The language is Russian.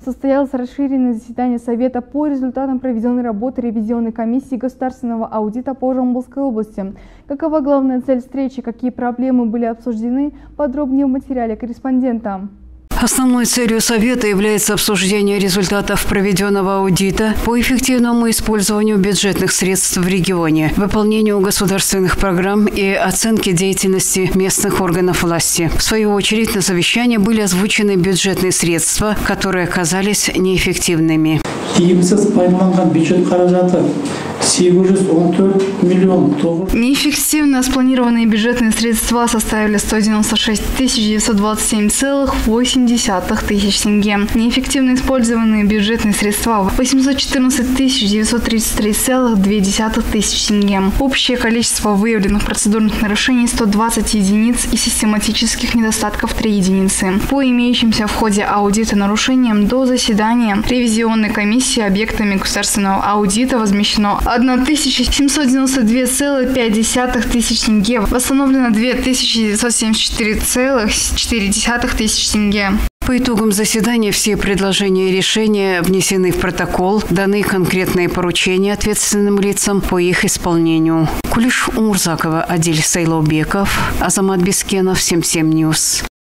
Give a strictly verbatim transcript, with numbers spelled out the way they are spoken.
состоялось расширенное заседание Совета по результатам проведенной работы ревизионной комиссии государственного аудита по Жамбылской области. Какова главная цель встречи, какие проблемы были обсуждены, подробнее в материале корреспондента. Основной целью Совета является обсуждение результатов проведенного аудита по эффективному использованию бюджетных средств в регионе, выполнению государственных программ и оценке деятельности местных органов власти. В свою очередь на совещании были озвучены бюджетные средства, которые оказались неэффективными. Неэффективно спланированные бюджетные средства составили сто девяносто шесть тысяч девятьсот двадцать семь целых восемь десятых тысяч тенге. Неэффективно использованные бюджетные средства восемьсот четырнадцать тысяч девятьсот тридцать три целых две десятых тысяч тенге. Общее количество выявленных процедурных нарушений сто двадцать единиц и систематических недостатков три единицы. По имеющимся в ходе аудита нарушениям до заседания ревизионной комиссии объектами государственного аудита возмещено тысяча семьсот девяносто два целых пять десятых тысяч тенге, восстановлено две тысячи девятьсот семьдесят четыре целых четыре десятых тысяч тенге. По итогам заседания все предложения и решения внесены в протокол, даны конкретные поручения ответственным лицам по их исполнению. Кулиш Умурзакова, Адиль Сайлаубеков, Азамат Бескенов, семь семь Ньюс.